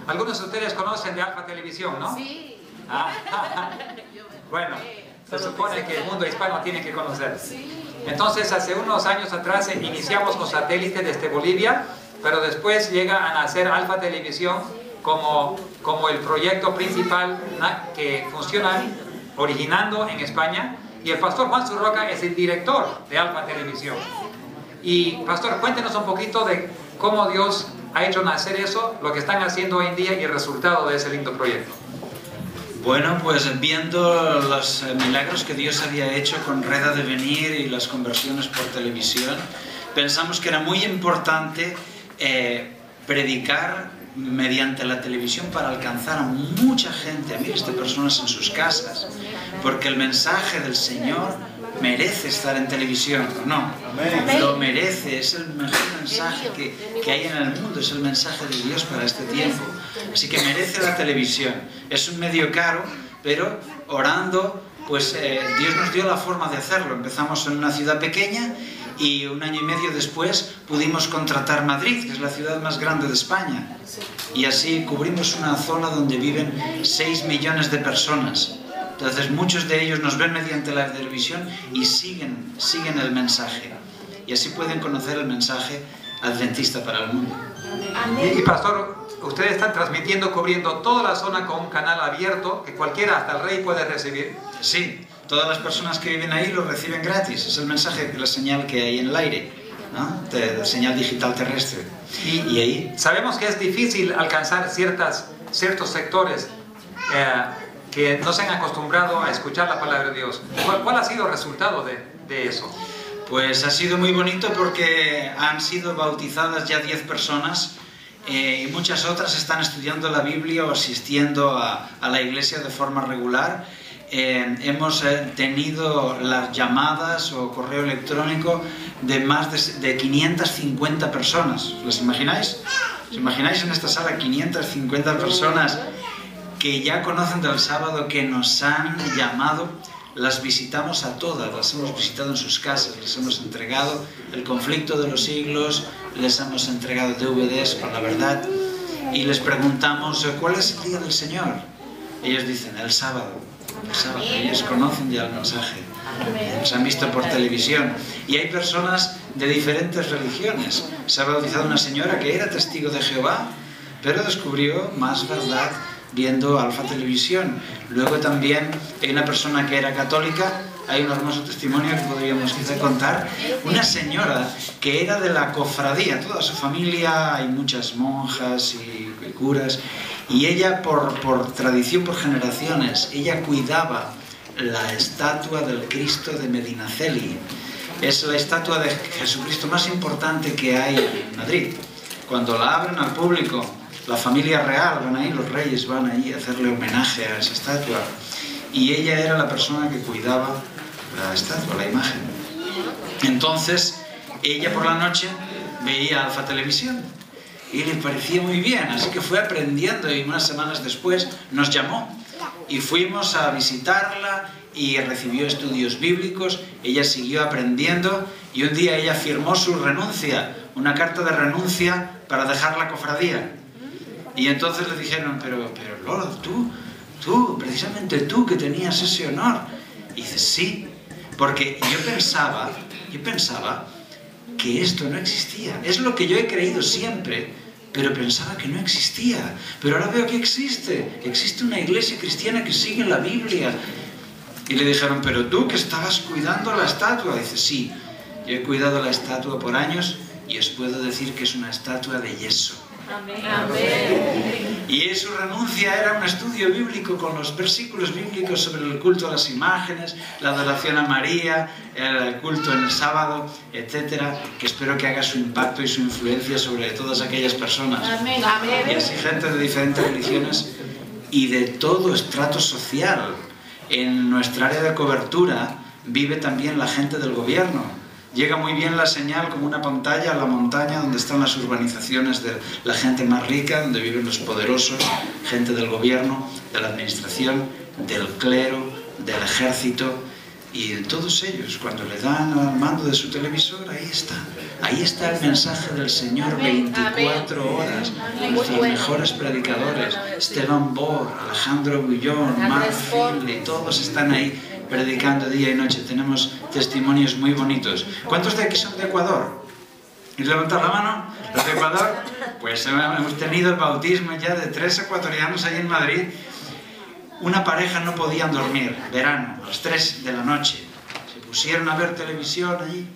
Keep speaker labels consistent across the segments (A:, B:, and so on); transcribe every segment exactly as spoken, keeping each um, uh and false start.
A: Algunos de ustedes conocen de Alfa Televisión, ¿no?
B: Sí.
A: Ah, bueno, se supone que el mundo hispano tiene que conocer. Entonces, hace unos años atrás iniciamos con satélite desde Bolivia, pero después llega a nacer Alfa Televisión como, como el proyecto principal que funciona originando en España, y el pastor Juan Zurroca es el director de Alfa Televisión. Y pastor, cuéntenos un poquito de cómo Dios ha hecho nacer eso, lo que están haciendo hoy en día y el resultado de ese lindo proyecto.
C: Bueno, pues viendo los milagros que Dios había hecho con Red de Venir y las conversiones por televisión, pensamos que era muy importante eh, predicar mediante la televisión para alcanzar a mucha gente, a miles de personas en sus casas, porque el mensaje del Señor merece estar en televisión, ¿no? Amén. Lo merece, es el mejor mensaje que, que hay en el mundo, es el mensaje de Dios para este tiempo. Así que merece la televisión. Es un medio caro, pero orando, pues eh, Dios nos dio la forma de hacerlo. Empezamos en una ciudad pequeña y un año y medio después pudimos contratar Madrid, que es la ciudad más grande de España. Y así cubrimos una zona donde viven seis millones de personas. Entonces muchos de ellos nos ven mediante la televisión y siguen, siguen el mensaje. Y así pueden conocer el mensaje adventista para el mundo.
A: Y, y pastor, ustedes están transmitiendo, cubriendo toda la zona con un canal abierto que cualquiera, hasta el rey, puede recibir.
C: Sí, todas las personas que viven ahí lo reciben gratis. Es el mensaje, la señal que hay en el aire, ¿no? De, de señal digital terrestre.
A: Y,
C: y ahí
A: sabemos que es difícil alcanzar ciertas, ciertos sectores eh, que no se han acostumbrado a escuchar la palabra de Dios. ¿Cuál, cuál ha sido el resultado de, de eso?
C: Pues ha sido muy bonito porque han sido bautizadas ya diez personas eh, y muchas otras están estudiando la Biblia o asistiendo a, a la iglesia de forma regular. Eh, hemos eh, tenido las llamadas o correo electrónico de más de, de quinientas cincuenta personas. ¿Los imagináis? ¿Os imagináis en esta sala quinientas cincuenta personas que ya conocen del sábado, que nos han llamado? Las visitamos a todas, las hemos visitado en sus casas, les hemos entregado El conflicto de los siglos, les hemos entregado D V Ds con la verdad y les preguntamos ¿cuál es el día del Señor? Ellos dicen el sábado, el sábado. Ellos conocen ya el mensaje, nos han visto por televisión. Y hay personas de diferentes religiones. Se ha bautizado una señora que era testigo de Jehová, pero descubrió más verdad viendo Alfa Televisión. Luego también hay una persona que era católica. Hay un hermoso testimonio que podríamos quizá contar. Una señora que era de la cofradía, toda su familia, hay muchas monjas y curas, y ella por, por tradición, por generaciones, ella cuidaba la estatua del Cristo de Medinaceli. Es la estatua de Jesucristo más importante que hay en Madrid. Cuando la abren al público, la familia real van ahí, los reyes van ahí a hacerle homenaje a esa estatua. Y ella era la persona que cuidaba la estatua, la imagen. Entonces, ella por la noche veía Alfa Televisión y le parecía muy bien, así que fue aprendiendo y unas semanas después nos llamó y fuimos a visitarla y recibió estudios bíblicos. Ella siguió aprendiendo y un día ella firmó su renuncia, una carta de renuncia para dejar la cofradía. Y entonces le dijeron, pero, pero Lola, tú, tú, precisamente tú que tenías ese honor. Y dice, sí, porque yo pensaba, yo pensaba que esto no existía. Es lo que yo he creído siempre, pero pensaba que no existía. Pero ahora veo que existe, que existe una iglesia cristiana que sigue la Biblia. Y le dijeron, pero tú que estabas cuidando la estatua. Dice, sí, yo he cuidado la estatua por años y os puedo decir que es una estatua de yeso.
B: Amén. Amén.
C: Y su renuncia era un estudio bíblico con los versículos bíblicos sobre el culto a las imágenes, la adoración a María, el culto en el sábado, etcétera, que espero que haga su impacto y su influencia sobre todas aquellas personas.
B: Amén. Amén.
C: Y así gente de diferentes religiones y de todo estrato social. En nuestra área de cobertura vive también la gente del gobierno. Llega muy bien la señal como una pantalla a la montaña donde están las urbanizaciones de la gente más rica, donde viven los poderosos, gente del gobierno, de la administración, del clero, del ejército. Y en todos ellos, cuando le dan al mando de su televisor, ahí está. Ahí está el mensaje del Señor veinticuatro horas. Nuestros mejores predicadores, Esteban Bor, Alejandro Bullón, Mark Finley, todos están ahí predicando día y noche. Tenemos testimonios muy bonitos. ¿Cuántos de aquí son de Ecuador? ¿Y levantar la mano? ¿Los de Ecuador? Pues hemos tenido el bautismo ya de tres ecuatorianos ahí en Madrid. Una pareja no podían dormir, verano, a las tres de la noche. Se pusieron a ver televisión allí.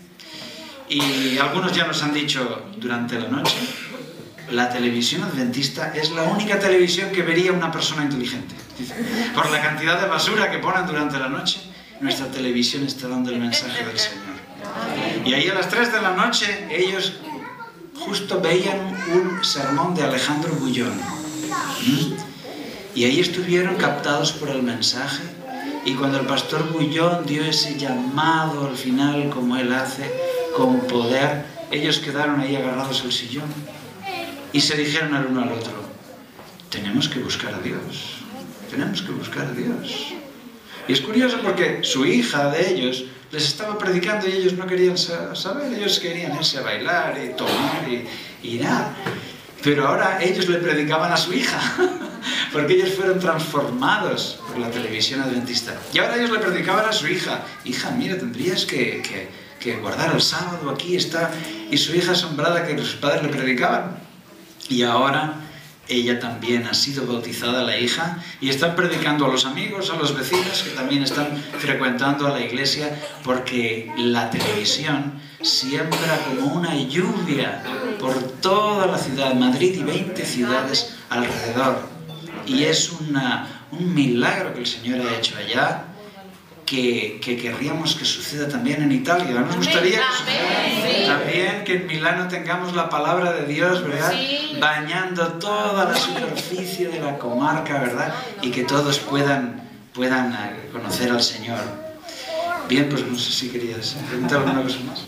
C: Y algunos ya nos han dicho durante la noche, la televisión adventista es la única televisión que vería una persona inteligente. Dice, por la cantidad de basura que ponen durante la noche, nuestra televisión está dando el mensaje del Señor. Y ahí a las tres de la noche ellos justo veían un sermón de Alejandro Bullón. ¿Mm? Y ahí estuvieron captados por el mensaje, y cuando el pastor Bullón dio ese llamado al final, como él hace, con poder, ellos quedaron ahí agarrados al sillón y se dijeron el uno al otro, tenemos que buscar a Dios, tenemos que buscar a Dios. Y es curioso porque su hija de ellos les estaba predicando y ellos no querían saber, ellos querían irse a bailar y tomar y, y nada. Pero ahora ellos le predicaban a su hija, porque ellos fueron transformados por la televisión adventista. Y ahora ellos le predicaban a su hija. Hija, mira, tendrías que, que, que guardar el sábado, aquí está. Y su hija asombrada que sus padres le predicaban. Y ahora ella también ha sido bautizada, la hija, y están predicando a los amigos, a los vecinos, que también están frecuentando a la iglesia, porque la televisión siembra como una lluvia por toda la ciudad, Madrid y veinte ciudades alrededor. Y es una, un milagro que el Señor ha hecho allá, que, que querríamos que suceda también en Italia. Nos gustaría que suceda también, que en Milano tengamos la palabra de Dios, ¿verdad? Bañando toda la superficie de la comarca, ¿verdad? Y que todos puedan, puedan conocer al Señor. Bien, pues no sé si querías preguntar alguna cosa más.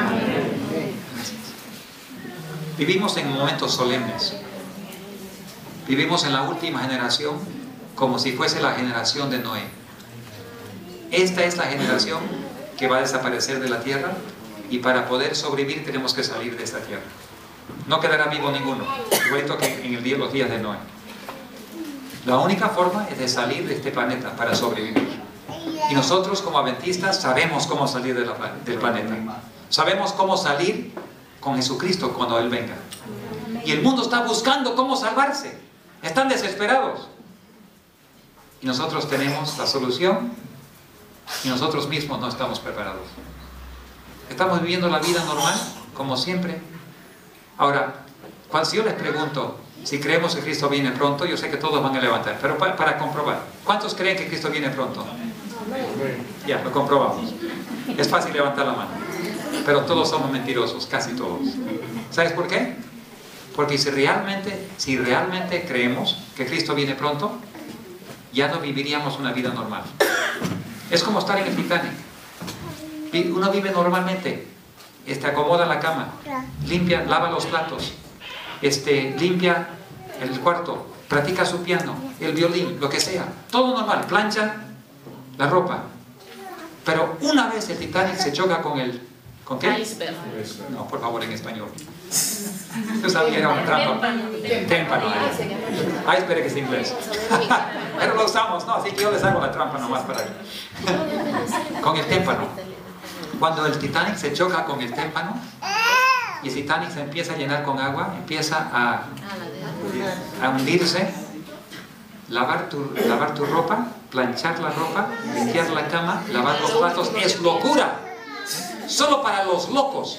A: Vivimos en momentos solemnes. Vivimos en la última generación como si fuese la generación de Noé. Esta es la generación que va a desaparecer de la tierra, y para poder sobrevivir tenemos que salir de esta tierra. No quedará vivo ninguno, igualito que en el día, los días de Noé. La única forma es de salir de este planeta para sobrevivir. Y nosotros como adventistas sabemos cómo salir de la, del planeta. Sabemos cómo salir con Jesucristo cuando Él venga. Y el mundo está buscando cómo salvarse. Están desesperados. Y nosotros tenemos la solución, y nosotros mismos no estamos preparados. Estamos viviendo la vida normal, como siempre. Ahora, cuando yo les pregunto si creemos que Cristo viene pronto, yo sé que todos van a levantar, pero para, para comprobar, ¿cuántos creen que Cristo viene pronto? Ya, lo comprobamos. Es fácil levantar la mano, pero todos somos mentirosos, casi todos. ¿Sabes por qué? Porque si realmente, si realmente creemos que Cristo viene pronto, ya no viviríamos una vida normal. Es como estar en el Titanic. Uno vive normalmente, este, acomoda la cama, limpia, lava los platos, este, limpia el cuarto, practica su piano, el violín, lo que sea, todo normal, plancha la ropa. Pero una vez el Titanic se choca con el... ¿Con qué?
B: Iceberg.
A: No, por favor, en español. Yo sabía que era una trampa. Témpano. Iceberg es inglés. Pero lo usamos, no, así que yo les hago la trampa nomás para que... Con el témpano. Cuando el Titanic se choca con el témpano y el Titanic se empieza a llenar con agua, empieza a, a hundirse, lavar tu, lavar tu ropa, planchar la ropa, limpiar la cama, lavar los platos, es locura. Solo para los locos.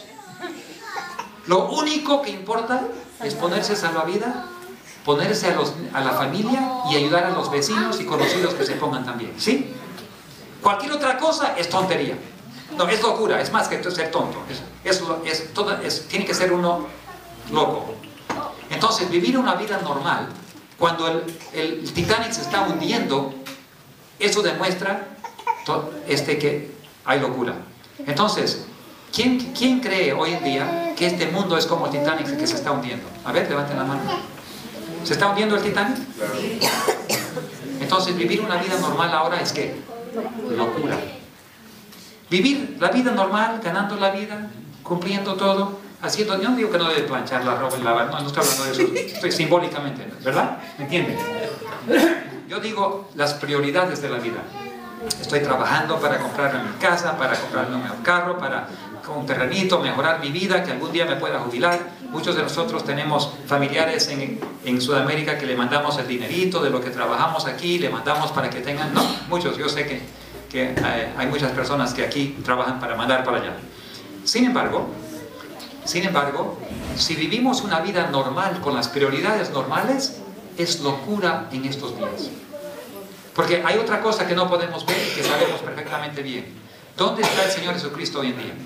A: Lo único que importa es ponerse salvavidas, ponerse a, los, a la familia y ayudar a los vecinos y conocidos que se pongan también. ¿Sí? Cualquier otra cosa es tontería. No, es locura, es más que ser tonto. Es, es, es, todo, es, tiene que ser uno loco. Entonces, vivir una vida normal, cuando el, el Titanic se está hundiendo, eso demuestra to, este, que hay locura. Entonces, ¿quién, ¿quién cree hoy en día que este mundo es como el Titanic que se está hundiendo? A ver, levanten la mano. ¿Se está hundiendo el Titanic? Entonces, vivir una vida normal ahora es que locura. Vivir la vida normal, ganando la vida, cumpliendo todo, haciendo... Yo no digo que no debe planchar la ropa y lavar, no, no estoy hablando de eso, estoy simbólicamente, ¿verdad? ¿Me entienden? Yo digo las prioridades de la vida. Estoy trabajando para comprarme mi casa, para comprarme un carro, para un terrenito, mejorar mi vida, que algún día me pueda jubilar. Muchos de nosotros tenemos familiares en, en Sudamérica que le mandamos el dinerito de lo que trabajamos aquí, le mandamos para que tengan... No, muchos, yo sé que, que hay, hay muchas personas que aquí trabajan para mandar para allá. Sin embargo, sin embargo, si vivimos una vida normal, con las prioridades normales, es locura en estos días. Porque hay otra cosa que no podemos ver y que sabemos perfectamente bien. ¿Dónde está el Señor Jesucristo hoy en día?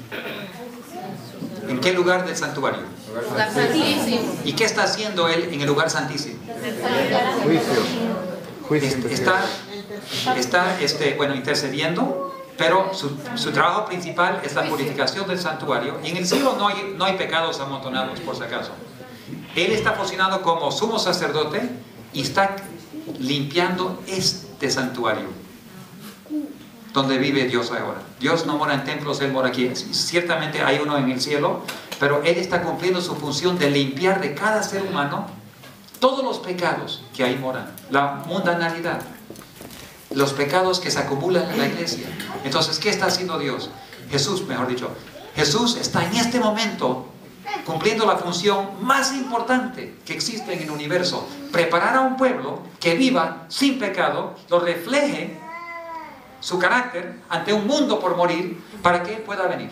A: ¿En qué lugar del santuario?
B: Lugar santísimo.
A: ¿Y qué está haciendo Él en el lugar santísimo?
D: Juicio. Juicio.
A: Está, está este, bueno, intercediendo, pero su, su trabajo principal es la purificación del santuario. Y en el cielo no hay, no hay pecados amontonados, por si acaso. Él está funcionando como sumo sacerdote y está limpiando este santuario donde vive Dios ahora. Dios no mora en templos, Él mora aquí. Ciertamente hay uno en el cielo, pero Él está cumpliendo su función de limpiar de cada ser humano todos los pecados que ahí moran, la mundanalidad, los pecados que se acumulan en la iglesia. Entonces, ¿qué está haciendo Dios? Jesús, mejor dicho. Jesús está en este momento cumpliendo la función más importante que existe en el universo: preparar a un pueblo que viva sin pecado, lo refleje su carácter ante un mundo por morir, para que Él pueda venir.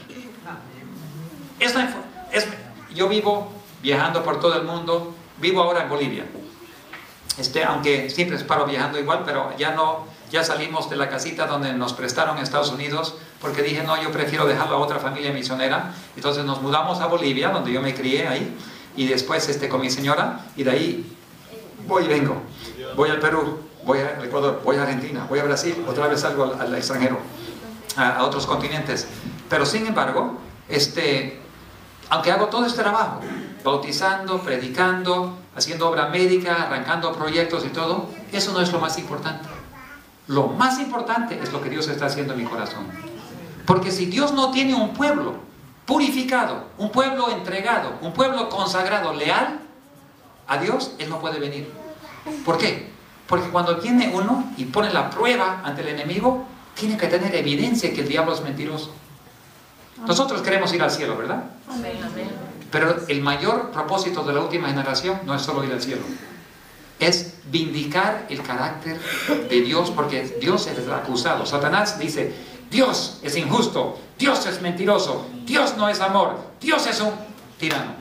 A: Esta, es, yo vivo viajando por todo el mundo, vivo ahora en Bolivia. Este, aunque siempre paro viajando igual, pero ya no, ya salimos de la casita donde nos prestaron en Estados Unidos, porque dije, no, yo prefiero dejarlo a otra familia misionera. Entonces nos mudamos a Bolivia, donde yo me crié ahí, y después este, con mi señora, y de ahí voy y vengo. Voy al Perú, voy al Ecuador, voy a Argentina, voy a Brasil, otra vez salgo al, al extranjero, a, a otros continentes. Pero sin embargo, este, aunque hago todo este trabajo, bautizando, predicando, haciendo obra médica, arrancando proyectos y todo, eso no es lo más importante. Lo más importante es lo que Dios está haciendo en mi corazón. Porque si Dios no tiene un pueblo purificado, un pueblo entregado, un pueblo consagrado, leal a Dios, Él no puede venir. ¿Por qué? Porque cuando viene uno y pone la prueba ante el enemigo, tiene que tener evidencia que el diablo es mentiroso. Nosotros queremos ir al cielo, ¿verdad?
B: Amén, amén.
A: Pero el mayor propósito de la última generación no es solo ir al cielo, es vindicar el carácter de Dios, porque Dios es el acusado. Satanás dice, Dios es injusto, Dios es mentiroso, Dios no es amor, Dios es un tirano.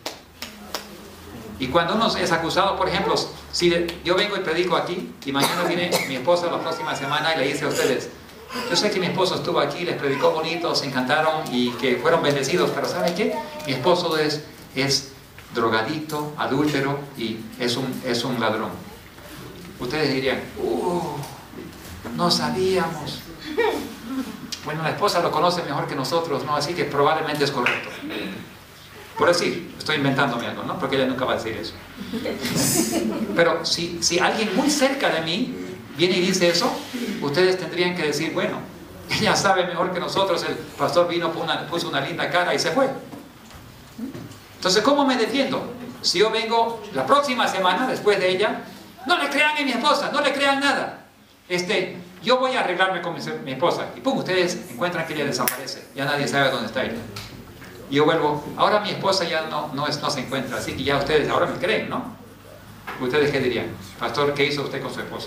A: Y cuando uno es acusado, por ejemplo, si yo vengo y predico aquí, y mañana viene mi esposa la próxima semana y le dice a ustedes, yo sé que mi esposo estuvo aquí, les predicó bonito, se encantaron y que fueron bendecidos, pero ¿saben qué? Mi esposo es, es drogadicto, adúltero y es un, es un ladrón. Ustedes dirían, uh, no sabíamos. Bueno, la esposa lo conoce mejor que nosotros, ¿no? Así que probablemente es correcto. Por decir, estoy inventándome algo, ¿no? Porque ella nunca va a decir eso. Pero si, si alguien muy cerca de mí viene y dice eso, ustedes tendrían que decir, bueno, ella sabe mejor que nosotros, el pastor vino, puso una, puso una linda cara y se fue. Entonces, ¿cómo me defiendo? Si yo vengo la próxima semana, después de ella, no le crean a mi esposa, no le crean nada. Este, yo voy a arreglarme con mi, mi esposa. Y pum, ustedes encuentran que ella desaparece. Ya nadie sabe dónde está ella. Y yo vuelvo, ahora mi esposa ya no, no, es, no se encuentra, así que ya ustedes ahora me creen, ¿no? ¿Ustedes qué dirían? Pastor, ¿qué hizo usted con su esposa?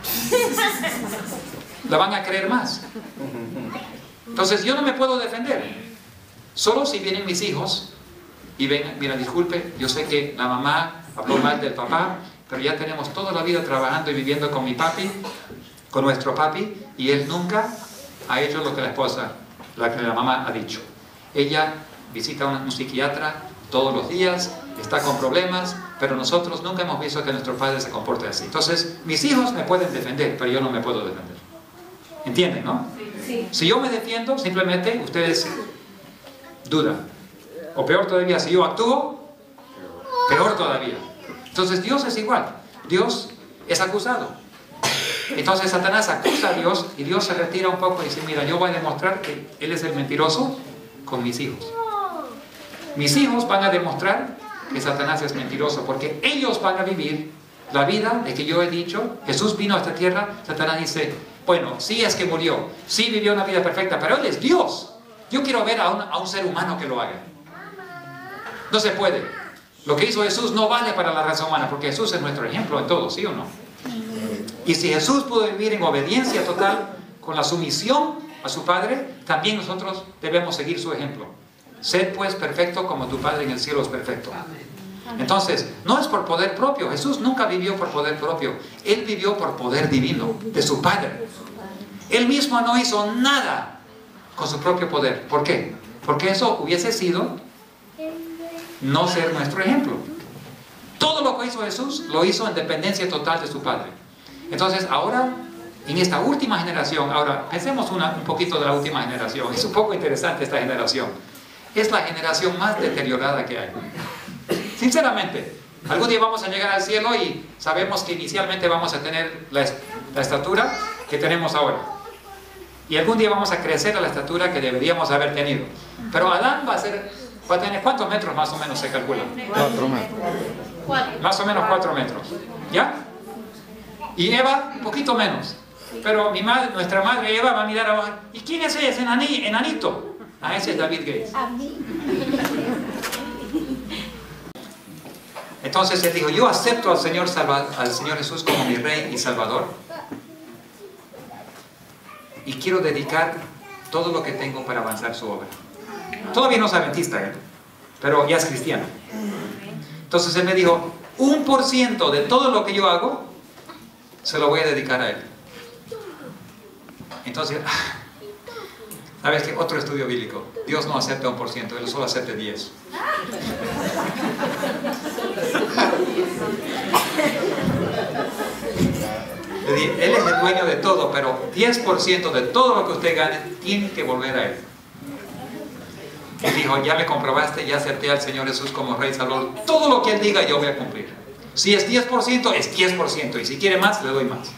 A: La van a creer más. Entonces yo no me puedo defender. Solo si vienen mis hijos y ven, mira, disculpe, yo sé que la mamá habló mal del papá, pero ya tenemos toda la vida trabajando y viviendo con mi papi, con nuestro papi, y él nunca ha hecho lo que la esposa, la que la mamá ha dicho. Ella visita a un psiquiatra todos los días, está con problemas, pero nosotros nunca hemos visto que nuestro padre se comporte así. Entonces, mis hijos me pueden defender, pero yo no me puedo defender. ¿Entienden, no?
B: Sí.
A: Si yo me defiendo, simplemente ustedes dudan. O peor todavía, si yo actúo, peor todavía. Entonces, Dios es igual. Dios es acusado. Entonces Satanás acusa a Dios y Dios se retira un poco y dice, mira, yo voy a demostrar que Él es el mentiroso con mis hijos. Mis hijos van a demostrar que Satanás es mentiroso, porque ellos van a vivir la vida de que yo he dicho. Jesús vino a esta tierra, Satanás dice, bueno, sí es que murió, sí vivió una vida perfecta, pero Él es Dios. Yo quiero ver a un, a un ser humano que lo haga. No se puede. Lo que hizo Jesús no vale para la raza humana, porque Jesús es nuestro ejemplo en todo, ¿sí o no? Y si Jesús pudo vivir en obediencia total, con la sumisión a su Padre, también nosotros debemos seguir su ejemplo. Sed pues perfecto como tu Padre en el cielo es perfecto. Entonces, no es por poder propio. Jesús nunca vivió por poder propio. Él vivió por poder divino, de su Padre. Él mismo no hizo nada con su propio poder. ¿Por qué? Porque eso hubiese sido no ser nuestro ejemplo. Todo lo que hizo Jesús, lo hizo en dependencia total de su Padre. Entonces, ahora, en esta última generación, ahora, pensemos una, un poquito de la última generación. Es un poco interesante esta generación. Es la generación más deteriorada que hay. Sinceramente, algún día vamos a llegar al cielo y sabemos que inicialmente vamos a tener la, la estatura que tenemos ahora. Y algún día vamos a crecer a la estatura que deberíamos haber tenido. Pero Adán va a ser, va a tener, ¿cuántos metros más o menos se calcula?
D: Cuatro metros.
A: Más o menos cuatro metros. ¿Ya? Y Eva, un poquito menos. Pero mi madre, nuestra madre Eva va a mirar abajo. ¿Y quién es ese enani, enanito? Ah, ese es David Gates. Entonces él dijo, yo acepto al Señor, Salva, al Señor Jesús como mi Rey y Salvador. Y quiero dedicar todo lo que tengo para avanzar su obra. Todavía no es adventista él, pero ya es cristiano. Entonces él me dijo, un por ciento de todo lo que yo hago, se lo voy a dedicar a él. Entonces, ¿sabes qué? Otro estudio bíblico. Dios no acepta un por ciento, Él solo acepta diez. Él es el dueño de todo, pero diez por ciento de todo lo que usted gane tiene que volver a Él. Y dijo, ya me comprobaste, ya acepté al Señor Jesús como Rey y Salvador. Todo lo que Él diga yo voy a cumplir. Si es diez por ciento, es diez por ciento. Y si quiere más, le doy más.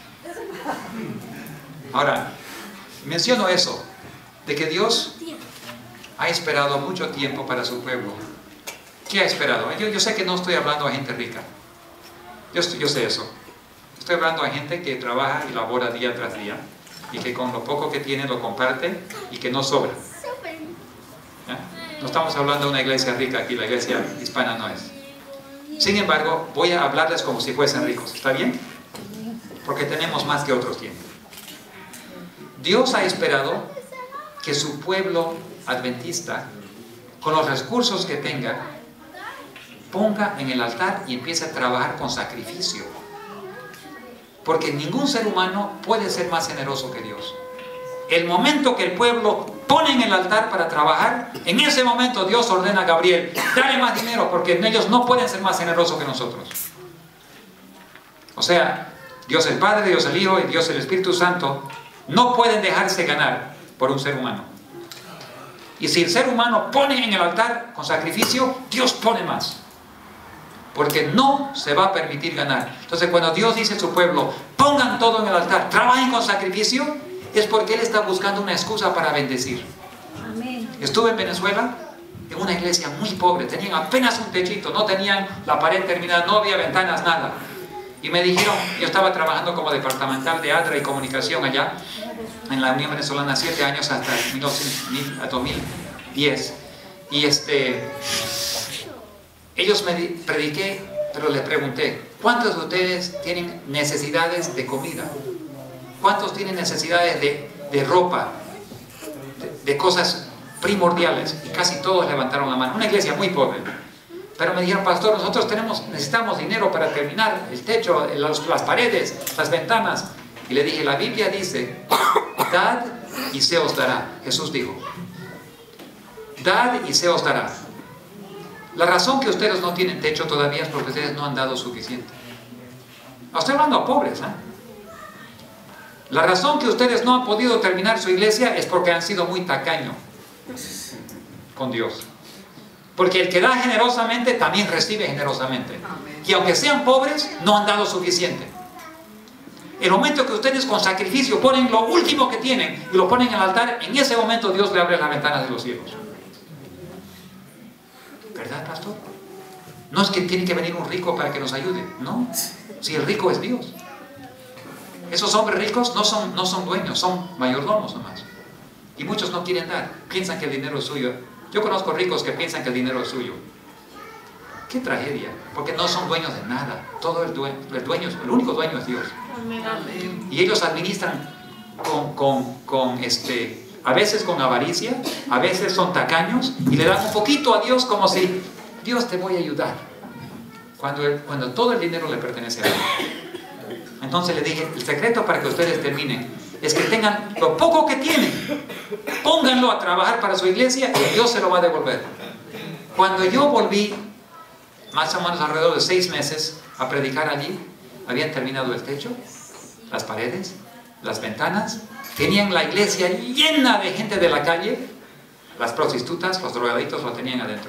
A: Ahora, menciono eso, de que Dios ha esperado mucho tiempo para su pueblo. ¿Qué ha esperado? Yo, yo sé que no estoy hablando a gente rica. Yo, yo sé eso. Estoy hablando a gente que trabaja y labora día tras día y que con lo poco que tiene lo comparte y que no sobra. ¿Ya? No estamos hablando de una iglesia rica aquí, la iglesia hispana no es. Sin embargo, voy a hablarles como si fuesen ricos. ¿Está bien? Porque tenemos más que otros tienen. Dios ha esperado que su pueblo adventista, con los recursos que tenga, ponga en el altar y empiece a trabajar con sacrificio. Porque ningún ser humano puede ser más generoso que Dios. El momento que el pueblo pone en el altar para trabajar, en ese momento Dios ordena a Gabriel, dale más dinero, porque ellos no pueden ser más generosos que nosotros. O sea, Dios el Padre, Dios el Hijo y Dios el Espíritu Santo no pueden dejarse ganar por un ser humano. Y si el ser humano pone en el altar con sacrificio, Dios pone más. Porque no se va a permitir ganar. Entonces cuando Dios dice a su pueblo, pongan todo en el altar, trabajen con sacrificio, es porque Él está buscando una excusa para bendecir. Amén. Estuve en Venezuela, en una iglesia muy pobre, tenían apenas un techito, no tenían la pared terminada, no había ventanas, nada. Y me dijeron, yo estaba trabajando como departamental de ADRA y comunicación allá, en la Unión Venezolana, siete años hasta dos mil diez. Y este, ellos me prediqué, pero les pregunté, ¿cuántos de ustedes tienen necesidades de comida? ¿Cuántos tienen necesidades de, de ropa? De, de cosas primordiales. Y casi todos levantaron la mano. Una iglesia muy pobre. Pero me dijeron, pastor, nosotros tenemos, necesitamos dinero para terminar el techo, las, las paredes, las ventanas. Y le dije, la Biblia dice, dad y se os dará. Jesús dijo, dad y se os dará. La razón que ustedes no tienen techo todavía es porque ustedes no han dado suficiente. Estoy hablando a pobres, ¿eh? La razón que ustedes no han podido terminar su iglesia es porque han sido muy tacaños con Dios. Porque el que da generosamente también recibe generosamente. Y aunque sean pobres, no han dado suficiente. El momento que ustedes con sacrificio ponen lo último que tienen y lo ponen en el altar, en ese momento Dios le abre las ventanas de los cielos. ¿Verdad, pastor? No es que tiene que venir un rico para que nos ayude, no. Si el rico es Dios. Esos hombres ricos no son, no son dueños, son mayordomos nomás. Y muchos no quieren dar, piensan que el dinero es suyo. Yo conozco ricos que piensan que el dinero es suyo. ¡Qué tragedia! Porque no son dueños de nada. Todo el dueño, el, dueño, el único dueño es Dios. Y ellos administran con, con, con este, a veces con avaricia, a veces son tacaños y le dan un poquito a Dios como si Dios te voy a ayudar. Cuando, el, cuando todo el dinero le pertenece a Dios. Entonces le dije, el secreto para que ustedes terminen es que tengan lo poco que tienen, pónganlo a trabajar para su iglesia y Dios se lo va a devolver. Cuando yo volví, más o menos alrededor de seis meses, a predicar allí, habían terminado el techo, las paredes, las ventanas, tenían la iglesia llena de gente de la calle, las prostitutas, los drogaditos lo tenían adentro.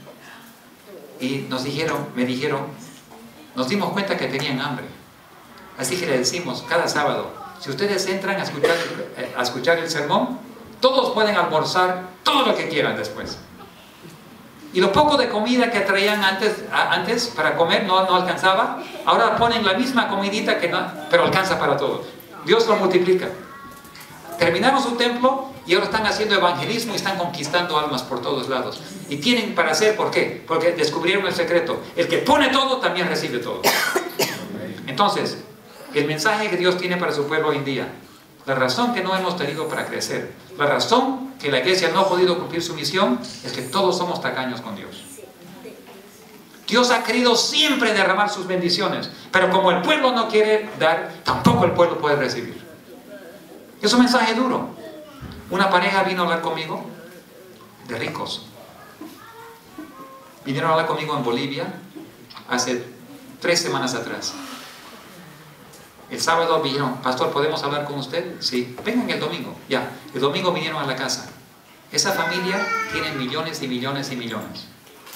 A: Y nos dijeron, me dijeron, nos dimos cuenta que tenían hambre. Así que le decimos cada sábado, si ustedes entran a escuchar, a escuchar el sermón, todos pueden almorzar todo lo que quieran después. Y lo poco de comida que traían antes, antes para comer no, no alcanzaba, ahora ponen la misma comidita que no, pero alcanza para todos. Dios lo multiplica. Terminaron su templo y ahora están haciendo evangelismo y están conquistando almas por todos lados. Y tienen para hacer, ¿por qué? Porque descubrieron el secreto. El que pone todo también recibe todo. Entonces, el mensaje que Dios tiene para su pueblo hoy en día, la razón que no hemos tenido para crecer, la razón que la iglesia no ha podido cumplir su misión, es que todos somos tacaños con Dios. Dios ha querido siempre derramar sus bendiciones, pero como el pueblo no quiere dar, tampoco el pueblo puede recibir. Es un mensaje duro. Una pareja vino a hablar conmigo, de ricos. Vinieron a hablar conmigo en Bolivia, hace tres semanas atrás. El sábado vinieron, pastor, ¿podemos hablar con usted? Sí, vengan el domingo. Ya, el domingo vinieron a la casa. Esa familia tiene millones y millones y millones.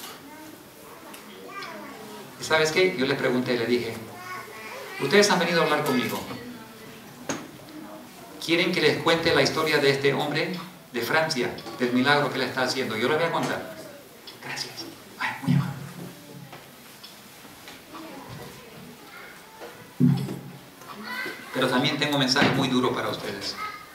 A: ¿Y sabes qué? Yo le pregunté, le dije, ustedes han venido a hablar conmigo. ¿Quieren que les cuente la historia de este hombre de Francia, del milagro que le está haciendo? Yo le voy a contar. Gracias. Ay, muy amable. Pero también tengo un mensaje muy duro para ustedes.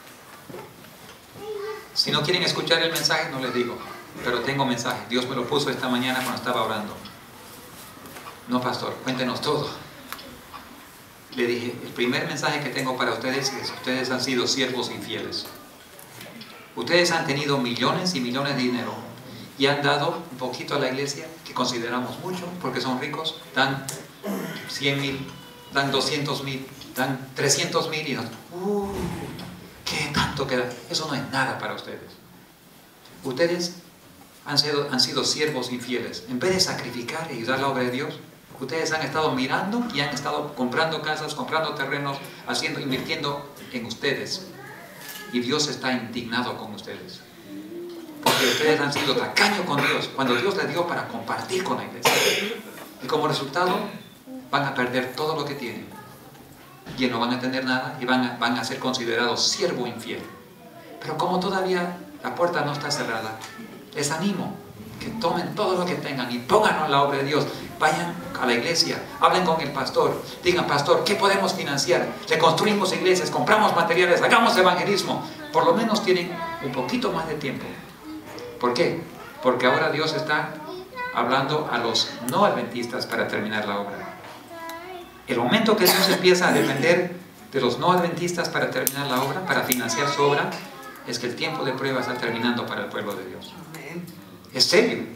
A: Si no quieren escuchar el mensaje, no les digo. Pero tengo mensaje. Dios me lo puso esta mañana cuando estaba orando. No, pastor, cuéntenos todo. Le dije, el primer mensaje que tengo para ustedes es que ustedes han sido siervos infieles. Ustedes han tenido millones y millones de dinero y han dado un poquito a la iglesia, que consideramos mucho, porque son ricos, dan cien mil, dan doscientos mil, dan trescientos mil y nosotros, uh, ¿qué tanto queda? Eso no es nada para ustedes. Ustedes han sido, han sido siervos infieles. En vez de sacrificar y ayudar a la obra de Dios, ustedes han estado mirando y han estado comprando casas, comprando terrenos, haciendo, invirtiendo en ustedes. Y Dios está indignado con ustedes. Porque ustedes han sido tacaños con Dios, cuando Dios les dio para compartir con la iglesia. Y como resultado, van a perder todo lo que tienen. Y no van a tener nada y van a, van a ser considerados siervo infiel. Pero como todavía la puerta no está cerrada, les animo que tomen todo lo que tengan y pónganlo en la obra de Dios. Vayan a la iglesia, hablen con el pastor, digan, pastor, ¿qué podemos financiar? Le construimos iglesias, compramos materiales, hagamos evangelismo. Por lo menos tienen un poquito más de tiempo. ¿Por qué? Porque ahora Dios está hablando a los no adventistas para terminar la obra. El momento que Dios empieza a depender de los no adventistas para terminar la obra, para financiar su obra, es que el tiempo de prueba está terminando para el pueblo de Dios. Es serio.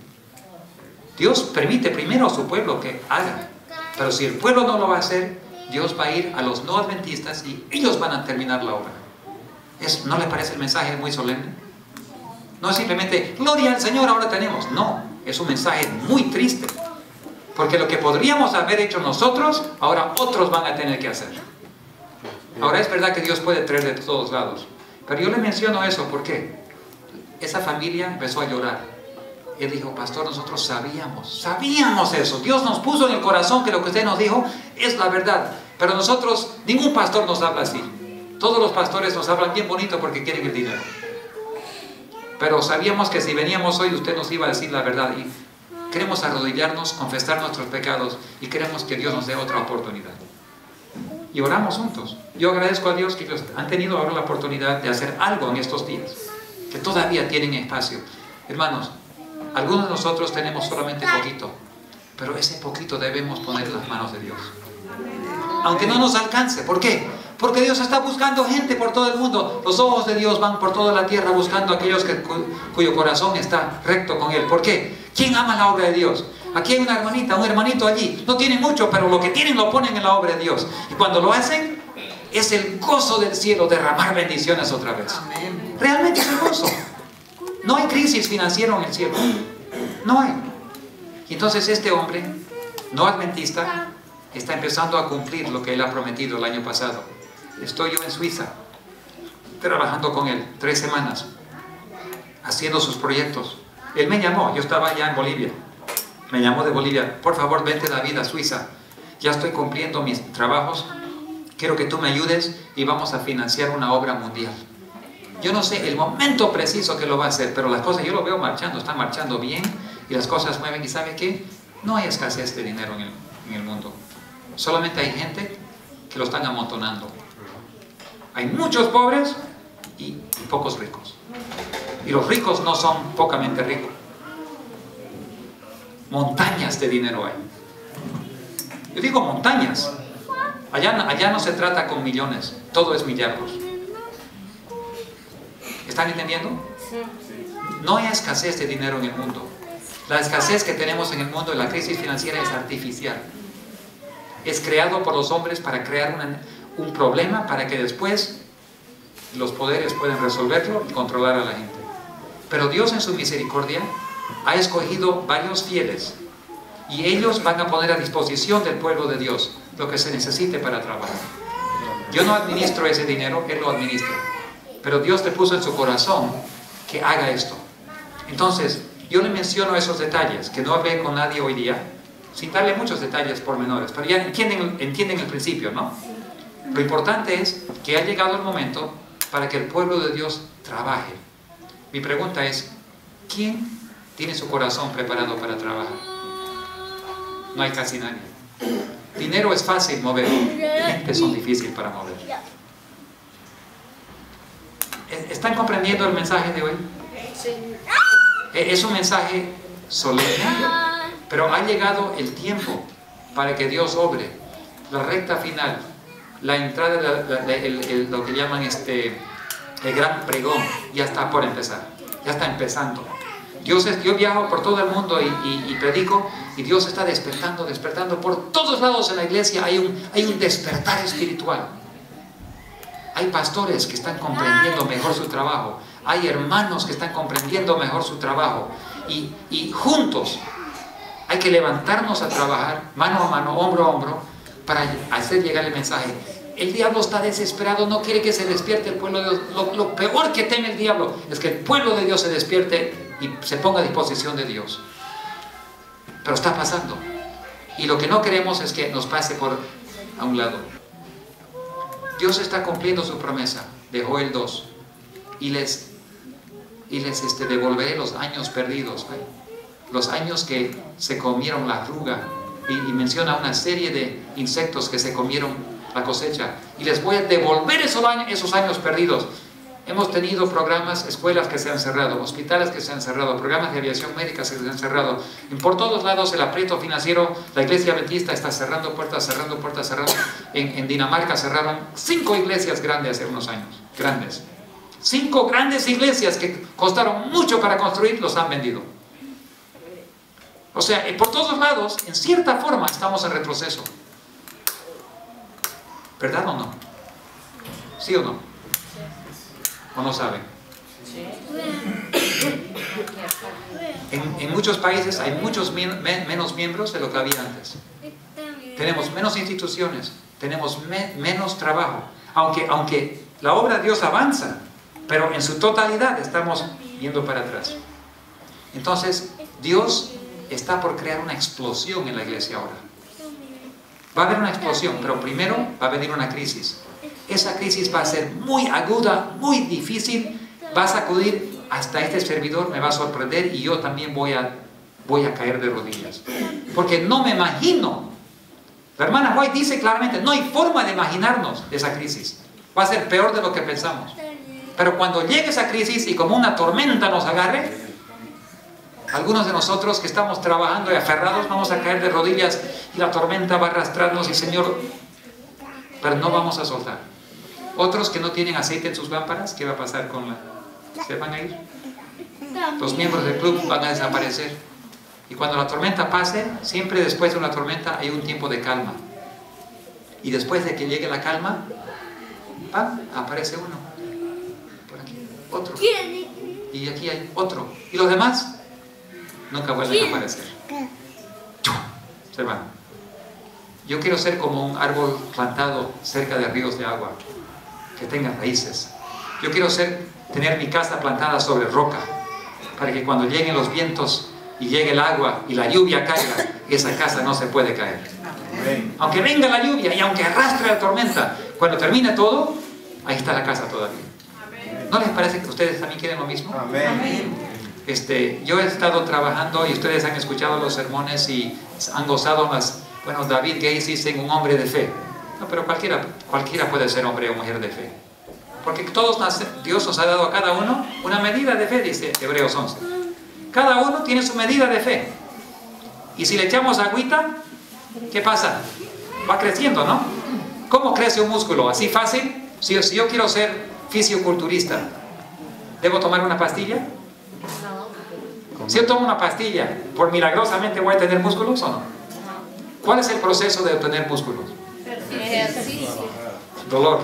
A: Dios permite primero a su pueblo que haga, pero si el pueblo no lo va a hacer, Dios va a ir a los no adventistas y ellos van a terminar la obra. Es, ¿no les parece el mensaje muy solemne? No es simplemente, gloria al Señor, ahora tenemos. No, es un mensaje muy triste. Porque lo que podríamos haber hecho nosotros, ahora otros van a tener que hacer. Ahora es verdad que Dios puede traer de todos lados. Pero yo le menciono eso, ¿por qué? Esa familia empezó a llorar. Él dijo, pastor, nosotros sabíamos, sabíamos eso. Dios nos puso en el corazón que lo que usted nos dijo es la verdad. Pero nosotros, ningún pastor nos habla así. Todos los pastores nos hablan bien bonito porque quieren el dinero. Pero sabíamos que si veníamos hoy usted nos iba a decir la verdad y queremos arrodillarnos, confesar nuestros pecados y queremos que Dios nos dé otra oportunidad. Y oramos juntos. Yo agradezco a Dios que ellos han tenido ahora la oportunidad de hacer algo en estos días, que todavía tienen espacio. Hermanos, algunos de nosotros tenemos solamente poquito, pero ese poquito debemos poner en las manos de Dios. Aunque no nos alcance. ¿Por qué? Porque Dios está buscando gente por todo el mundo. Los ojos de Dios van por toda la tierra buscando a aquellos que, cuyo corazón está recto con Él. ¿Por qué? ¿Quién ama la obra de Dios? Aquí hay una hermanita, un hermanito allí. No tienen mucho, pero lo que tienen lo ponen en la obra de Dios. Y cuando lo hacen, es el gozo del cielo derramar bendiciones otra vez. Realmente es el gozo. No hay crisis financiera en el cielo. No hay. Y entonces este hombre, no adventista, está empezando a cumplir lo que él ha prometido el año pasado. Estoy yo en Suiza, trabajando con él, tres semanas, haciendo sus proyectos. Él me llamó, yo estaba ya en Bolivia. Me llamó de Bolivia, por favor vente David a Suiza. Ya estoy cumpliendo mis trabajos, quiero que tú me ayudes y vamos a financiar una obra mundial. Yo no sé el momento preciso que lo va a hacer, pero las cosas yo lo veo marchando, están marchando bien y las cosas mueven. ¿Y sabe qué? No hay escasez de dinero en el, en el mundo. Solamente hay gente que lo están amontonando. Hay muchos pobres y, y pocos ricos. Y los ricos no son pocamente ricos. Montañas de dinero hay. Yo digo montañas. Allá, allá no se trata con millones, todo es millardos. ¿Están entendiendo? No hay escasez de dinero en el mundo. La escasez que tenemos en el mundo de la crisis financiera es artificial. Es creado por los hombres para crear una, un problema para que después los poderes puedan resolverlo y controlar a la gente. Pero Dios en su misericordia ha escogido varios fieles y ellos van a poner a disposición del pueblo de Dios lo que se necesite para trabajar. Yo no administro ese dinero, Él lo administra. Pero Dios le puso en su corazón que haga esto. Entonces, yo le menciono esos detalles que no hablé con nadie hoy día, sin darle muchos detalles pormenores, pero ya entienden, entienden el principio, ¿no? Lo importante es que ha llegado el momento para que el pueblo de Dios trabaje. Mi pregunta es, ¿quién tiene su corazón preparado para trabajar? No hay casi nadie. Dinero es fácil mover, gente son difíciles para mover. ¿Están comprendiendo el mensaje de hoy? Es un mensaje solemne, pero ha llegado el tiempo para que Dios obre. La recta final, la entrada, la, la, el, el, lo que llaman este, el gran pregón, ya está por empezar, ya está empezando. Dios es, yo viajo por todo el mundo y, y, y predico, y Dios está despertando, despertando. Por todos lados en la iglesia hay un, hay un despertar espiritual. Hay pastores que están comprendiendo mejor su trabajo. Hay hermanos que están comprendiendo mejor su trabajo. Y, y juntos hay que levantarnos a trabajar, mano a mano, hombro a hombro, para hacer llegar el mensaje. El diablo está desesperado, no quiere que se despierte el pueblo de Dios. Lo, lo peor que teme el diablo es que el pueblo de Dios se despierte y se ponga a disposición de Dios. Pero está pasando. Y lo que no queremos es que nos pase por a un lado. Dios está cumpliendo su promesa de Joel dos y les, y les este, devolveré los años perdidos, ¿eh? Los años que se comieron la arruga, y, y menciona una serie de insectos que se comieron la cosecha, y les voy a devolver esos años, esos años perdidos. Hemos tenido programas, escuelas que se han cerrado, hospitales que se han cerrado, programas de aviación médica que se han cerrado. Y por todos lados el aprieto financiero, la iglesia adventista está cerrando puertas, cerrando puertas, cerrando. En, en Dinamarca cerraron cinco iglesias grandes hace unos años, grandes. Cinco grandes iglesias que costaron mucho para construir, los han vendido. O sea, por todos lados, en cierta forma, estamos en retroceso. ¿Verdad o no? ¿Sí o no? ¿O no saben? En, en muchos países hay muchos men, menos miembros de lo que había antes. Tenemos menos instituciones, tenemos me, menos trabajo. Aunque, aunque la obra de Dios avanza, pero en su totalidad estamos yendo para atrás. Entonces, Dios está por crear una explosión en la iglesia ahora. Va a haber una explosión, pero primero va a venir una crisis. Esa crisis va a ser muy aguda, muy difícil, va a sacudir hasta este servidor, me va a sorprender y yo también voy a, voy a caer de rodillas. Porque no me imagino. La hermana White dice claramente, no hay forma de imaginarnos esa crisis. Va a ser peor de lo que pensamos. Pero cuando llegue esa crisis y como una tormenta nos agarre, algunos de nosotros que estamos trabajando y aferrados vamos a caer de rodillas y la tormenta va a arrastrarnos y Señor, pero no vamos a soltar. Otros que no tienen aceite en sus lámparas, ¿qué va a pasar con la? ¿Se van a ir? Los miembros del club van a desaparecer. Y cuando la tormenta pase, siempre después de una tormenta hay un tiempo de calma. Y después de que llegue la calma, ¡pam!, aparece uno. Por aquí, otro. Y aquí hay otro. Y los demás nunca vuelven a aparecer. Se van. Yo quiero ser como un árbol plantado cerca de ríos de agua, que tenga raíces. Yo quiero ser, tener mi casa plantada sobre roca, para que cuando lleguen los vientos y llegue el agua y la lluvia caiga, esa casa no se puede caer. Aunque venga la lluvia y aunque arrastre la tormenta, cuando termine todo, ahí está la casa todavía. ¿No les parece que ustedes también quieren lo mismo?
D: Amén.
A: Este, yo he estado trabajando y ustedes han escuchado los sermones y han gozado las... Bueno, David Gates dice un hombre de fe. No, pero cualquiera, cualquiera puede ser hombre o mujer de fe. Porque todos nace, Dios nos ha dado a cada uno una medida de fe, dice Hebreos once. Cada uno tiene su medida de fe. Y si le echamos agüita, ¿qué pasa? Va creciendo, ¿no? ¿Cómo crece un músculo? ¿Así fácil? Si yo, si yo quiero ser fisioculturista, ¿debo tomar una pastilla? Si yo tomo una pastilla, ¿por milagrosamente voy a tener músculos o no? ¿Cuál es el proceso de obtener músculos?
B: Ejercicio.
A: Dolor.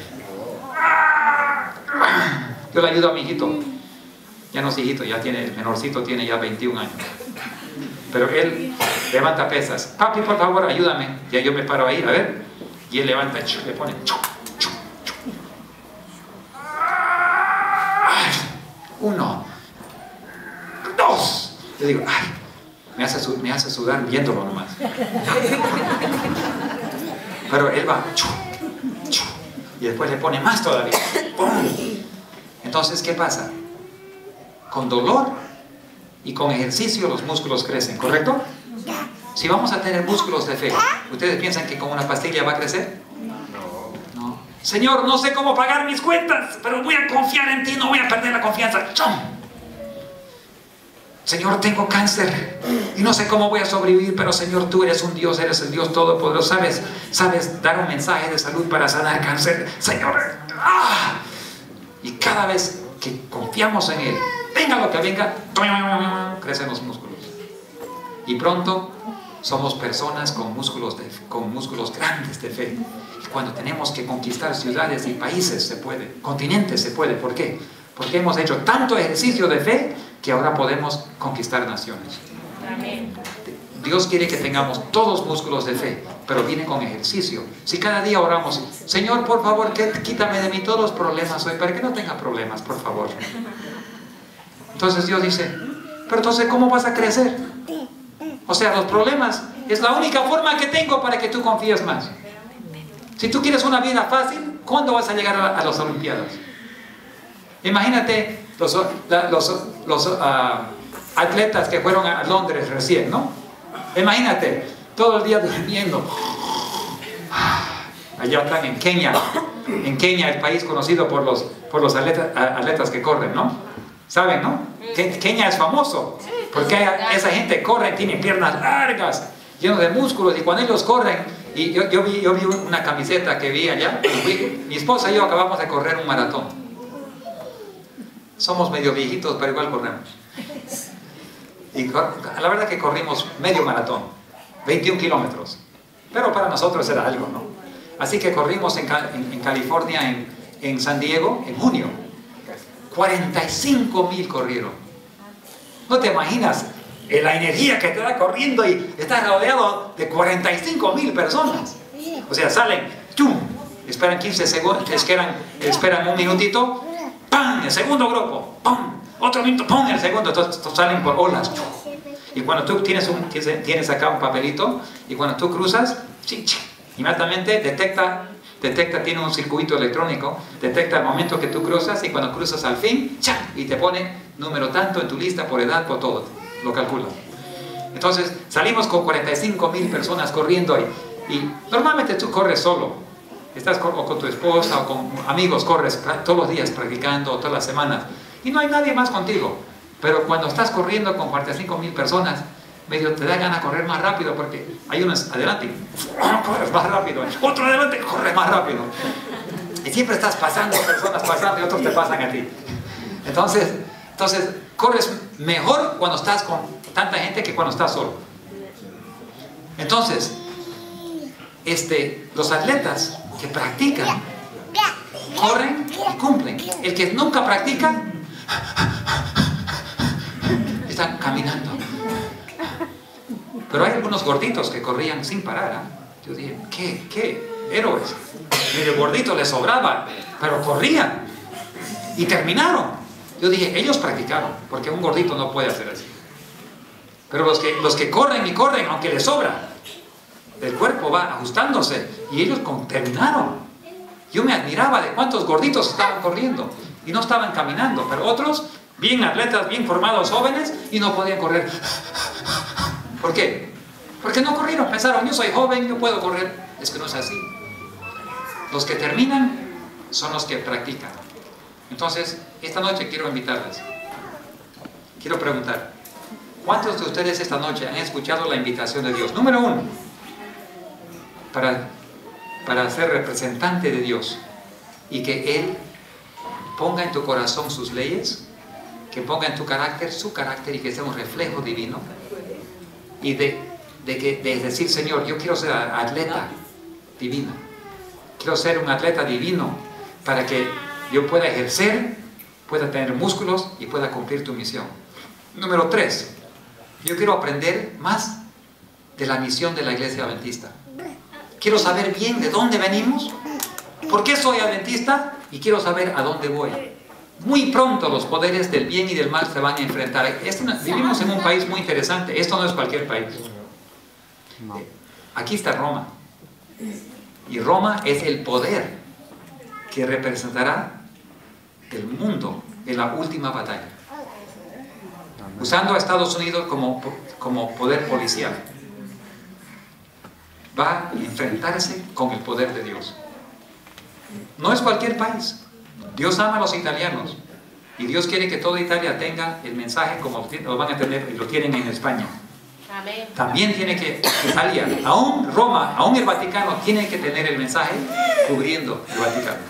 A: Yo le ayudo a mi hijito. Ya no es hijito, ya tiene, el menorcito tiene ya veintiún años. Pero él levanta pesas. Papi, por favor, ayúdame. Ya yo me paro ahí, a ver. Y él levanta, le pone. Uno. Dos. Yo digo, ay, me hace, me hace sudar viéndolo nomás. Pero él va. Y después le pone más todavía. Entonces, ¿qué pasa? Con dolor y con ejercicio los músculos crecen, ¿correcto? Si vamos a tener músculos de fe, ¿ustedes piensan que con una pastilla va a crecer? No. Señor, no sé cómo pagar mis cuentas, pero voy a confiar en ti, no voy a perder la confianza. ¡Chum! Señor, tengo cáncer y no sé cómo voy a sobrevivir, pero Señor, tú eres un Dios, eres el Dios Todopoderoso, sabes, sabes dar un mensaje de salud para sanar cáncer, Señor. ¡Ah! Y cada vez que confiamos en Él, venga lo que venga, crecen los músculos. Y pronto somos personas con músculos, de, con músculos grandes de fe. Y cuando tenemos que conquistar ciudades y países, se puede, continentes se puede. ¿Por qué? Porque hemos hecho tanto ejercicio de fe que ahora podemos conquistar naciones.
B: Amén.
A: Dios quiere que tengamos todos músculos de fe, pero viene con ejercicio. Si cada día oramos, Señor, por favor, que, quítame de mí todos los problemas hoy, para que no tenga problemas, por favor. Entonces Dios dice, pero entonces, ¿cómo vas a crecer? O sea, los problemas es la única forma que tengo para que tú confíes más. Si tú quieres una vida fácil, ¿cuándo vas a llegar a, a las Olimpiadas? Imagínate los, la, los, los uh, atletas que fueron a Londres recién, ¿no? Imagínate, todo el día durmiendo. Allá están en Kenia. En Kenia, el país conocido por los, por los atletas, atletas que corren, ¿no? ¿Saben, no? Kenia es famoso porque esa gente corre, tiene piernas largas, llenos de músculos, y cuando ellos corren, y yo, yo, vi, yo vi una camiseta que vi allá, vi, mi esposa y yo acabamos de correr un maratón. Somos medio viejitos, pero igual corremos. Y la verdad que corrimos medio maratón, veintiún kilómetros, pero para nosotros era algo, ¿no? Así que corrimos en, en, en California, en, en San Diego, en junio. cuarenta y cinco mil corrieron. No te imaginas la energía que te da corriendo y estás rodeado de cuarenta y cinco mil personas. O sea, salen, ¡chum! Esperan quince segundos, esperan, esperan un minutito, ¡pam! El segundo grupo, ¡pam! Otro minuto, ¡pam! El segundo, entonces salen por olas. ¡Chum! Y cuando tú tienes, un, tienes acá un papelito, y cuando tú cruzas, ¡ching, ching! Inmediatamente detecta, detecta, tiene un circuito electrónico, detecta el momento que tú cruzas y cuando cruzas al fin, ¡cha! Y te pone número tanto en tu lista por edad, por todo, lo calcula. Entonces salimos con cuarenta y cinco mil personas corriendo y, y normalmente tú corres solo, estás con, o con tu esposa o con amigos, corres todos los días practicando, todas las semanas y no hay nadie más contigo, pero cuando estás corriendo con cuarenta y cinco mil personas, medio te da ganas de correr más rápido porque hay unos adelante, corres más rápido, otro adelante, corres más rápido y siempre estás pasando personas pasando y otros te pasan a ti. Entonces, entonces corres mejor cuando estás con tanta gente que cuando estás solo. Entonces, este, los atletas que practican, corren y cumplen. El que nunca practica, están caminando. Pero hay algunos gorditos que corrían sin parar. ¿eh? Yo dije, ¿qué? ¿Qué? Héroes. Y el gordito les sobraba, pero corrían. Y terminaron. Yo dije, ellos practicaron, porque un gordito no puede hacer así. Pero los que, los que corren y corren, aunque les sobra, el cuerpo va ajustándose y ellos con, terminaron. Yo me admiraba de cuántos gorditos estaban corriendo y no estaban caminando, pero otros, bien atletas, bien formados, jóvenes, y no podían correr. ¿Por qué? Porque no corrieron, pensaron, yo soy joven, yo puedo correr. Es que no es así. Los que terminan son los que practican. Entonces, esta noche quiero invitarles. Quiero preguntar, ¿cuántos de ustedes esta noche han escuchado la invitación de Dios? Número uno, para, para ser representante de Dios y que Él ponga en tu corazón sus leyes, que ponga en tu carácter su carácter y que sea un reflejo divino. Y de, de, que, de decir, Señor, yo quiero ser atleta divino. Quiero ser un atleta divino para que yo pueda ejercer, pueda tener músculos y pueda cumplir tu misión. Número tres, yo quiero aprender más de la misión de la Iglesia Adventista. Quiero saber bien de dónde venimos, por qué soy adventista y quiero saber a dónde voy. Muy pronto los poderes del bien y del mal se van a enfrentar. Este, vivimos en un país muy interesante. Esto no es cualquier país. Aquí está Roma. Y Roma es el poder que representará el mundo en la última batalla. Usando a Estados Unidos como, como poder policial. Va a enfrentarse con el poder de Dios. No es cualquier país. Dios ama a los italianos y Dios quiere que toda Italia tenga el mensaje como lo van a tener y lo tienen en España.
B: Amén.
A: También tiene que Italia, aún Roma, aún el Vaticano tiene que tener el mensaje cubriendo el Vaticano.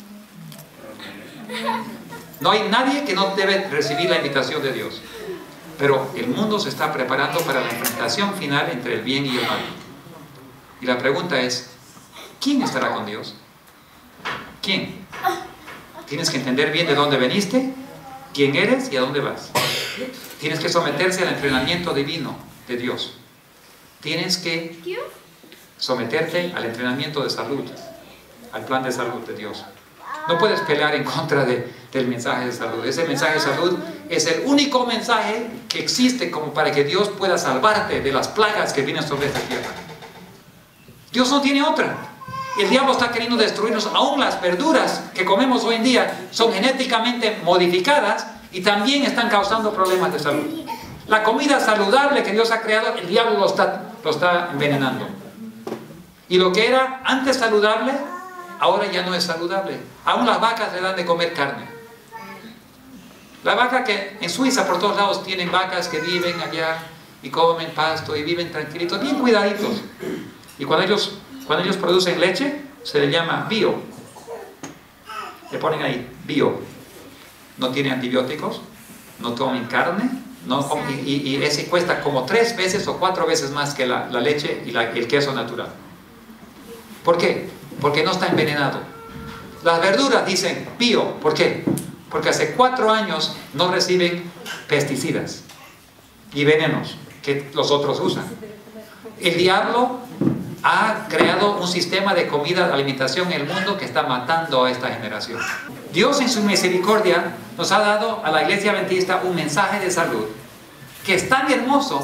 A: No hay nadie que no debe recibir la invitación de Dios, pero el mundo se está preparando para la enfrentación final entre el bien y el mal. Y la pregunta es, ¿quién estará con Dios? ¿Quién? Tienes que entender bien de dónde veniste, quién eres y a dónde vas. Tienes que someterse al entrenamiento divino de Dios. Tienes que someterte al entrenamiento de salud, al plan de salud de Dios. No puedes pelear en contra de, del mensaje de salud. Ese mensaje de salud es el único mensaje que existe como para que Dios pueda salvarte de las plagas que vienen sobre esta tierra. Dios no tiene otra. El diablo está queriendo destruirnos. Aún las verduras que comemos hoy en día son genéticamente modificadas y también están causando problemas de salud. La comida saludable que Dios ha creado, el diablo lo está, lo está envenenando. Y lo que era antes saludable, ahora ya no es saludable. Aún las vacas le dan de comer carne. La vaca que en Suiza por todos lados tienen vacas que viven allá y comen pasto y viven tranquilitos, bien cuidaditos. Y cuando ellos, cuando ellos producen leche, se le llama bio. Le ponen ahí, bio. No tiene antibióticos, no comen carne, no comen, y, y, y ese cuesta como tres veces o cuatro veces más que la, la leche y la, el queso natural. ¿Por qué? Porque no está envenenado. Las verduras dicen bio. ¿Por qué? Porque hace cuatro años no reciben pesticidas y venenos que los otros usan. El diablo ha creado un sistema de comida, de alimentación en el mundo que está matando a esta generación. Dios en su misericordia nos ha dado a la Iglesia Adventista un mensaje de salud que es tan hermoso